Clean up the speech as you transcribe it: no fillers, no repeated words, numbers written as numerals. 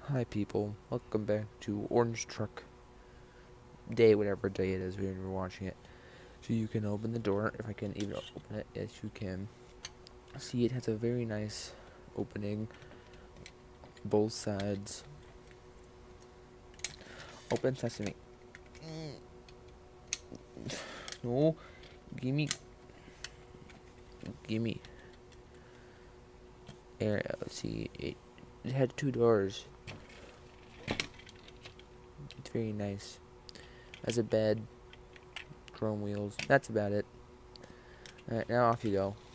Hi people, welcome back to Orange Truck Day, whatever day it is when you're watching it. So you can open the door, if I can even open it, yes you can. See, it has a very nice opening, both sides. Open sesame. No, gimme. There, let's see, it had two doors. It's very nice. Has a bed, chrome wheels, that's about it. Alright, now off you go.